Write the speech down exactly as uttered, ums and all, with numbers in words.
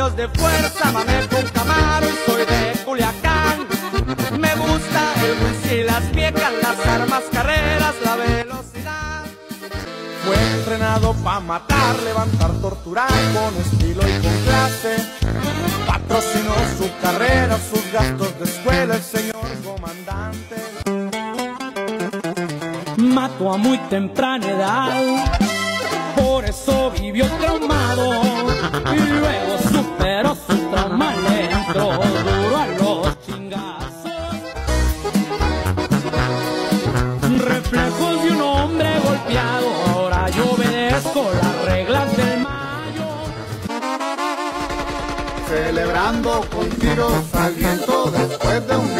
años de fuerza, manejo un Camaro y soy de Culiacán. Me gusta el whisky, las viejas, las armas, carreras, la velocidad. Fue entrenado pa' matar, levantar, torturar con estilo y con clase. Patrocinó su carrera, sus gastos de escuela el señor comandante. Mató a muy temprana edad, por eso vivió traumado. Y luego superó su trauma, le entró duro a los chingazos. Reflejos de un hombre golpeado, ahora yo obedezco las reglas del mayo. Celebrando con tiros al viento después de un